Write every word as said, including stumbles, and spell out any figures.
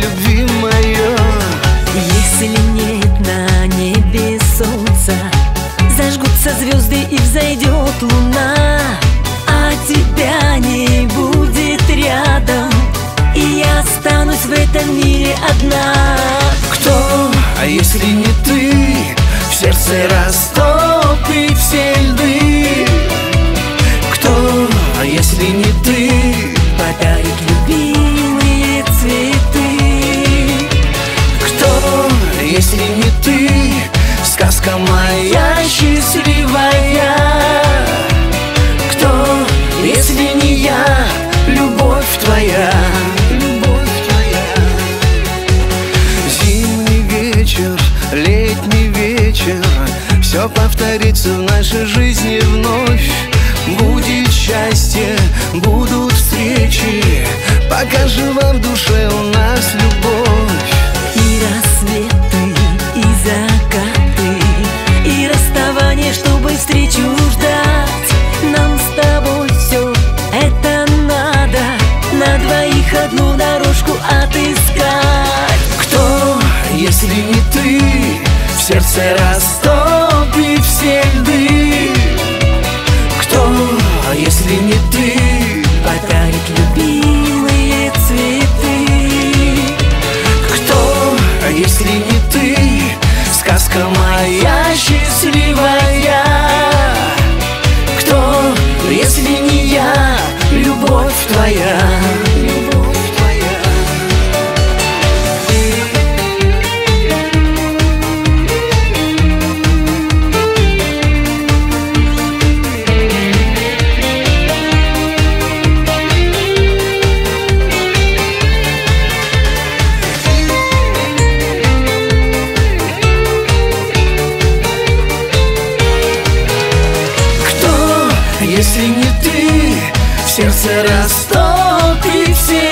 любви моё. Если нет на небе солнца, зажгутся звезды и взойдет луна, а тебя не будет рядом, и я останусь в этом мире одна. Кто, а если не ты, в сердце растопит все льды? Кто, а если не ты, подарит любимые цветы? кто, если не ты, сказка моя счастливая? Кто, если не я, любовь твоя? Зимний вечер, летний вечер, все повторится в нашей жизни вновь. Будет счастье, будут встречи, пока жива в душе у нас любовь. И рассветы, и закаты, и расставание, чтобы встречу ждать. Нам с тобой все это надо, на двоих одну дорожку отыскать. Кто, если не ты, в сердце растопит все льды? Кто, если не ты, подарит любимые цветы? кто, если не ты, сказка моя счастливая? Кто, если не я, любовь твоя? Если не ты, в сердце растопит все